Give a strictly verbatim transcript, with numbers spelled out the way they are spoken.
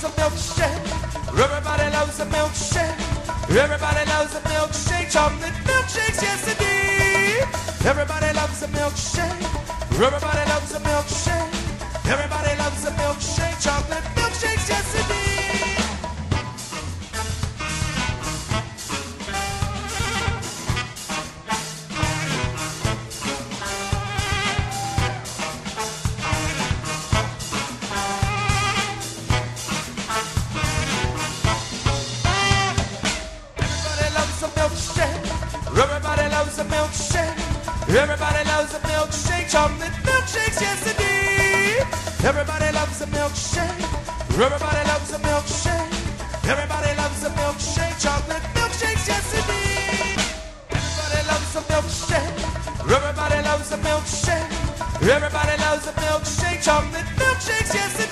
a milkshake. Everybody loves a milkshake. Everybody loves a milkshake. Chocolate milkshakes, yes indeed. Everybody loves a milkshake. Everybody loves a milkshake. Everybody loves a milkshake. Chocolate milkshakes, yes indeed. Everybody loves a milkshake. Everybody loves a milkshake. Chocolate milkshakes, yes indeed. Everybody loves a milkshake. Everybody loves a milkshake. Everybody loves a milkshake. Chocolate milkshakes, yes indeed. Everybody loves a milkshake. Everybody loves a milkshake. Everybody loves a milkshake. Chocolate milkshakes, yes indeed.